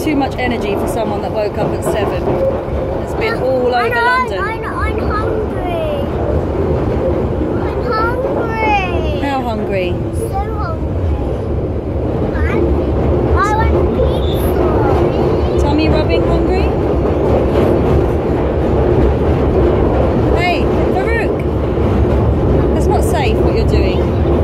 too much energy for someone that woke up at 7. It's been all over London. I'm hungry. I'm hungry. How hungry? So hungry. I want pizza. Tummy rubbing hungry? Hey, Farouk! That's not safe what you're doing.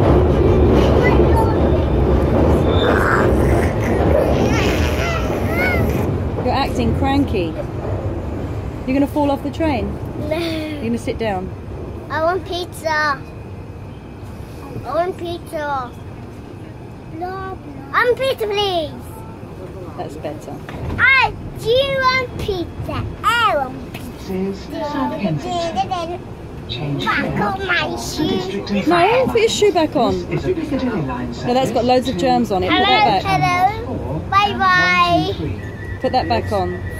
You're acting cranky. You're going to fall off the train? No. You're going to sit down? I want pizza. I want pizza. I want pizza, please. That's better. I do want pizza. I want pizza. This is South Kensington. Change Back here. on my shoe. No, put your shoe back on. This is a Piccadilly line service. No, that's got loads of germs on it. Put that back. Hello. Bye bye. Put that back on.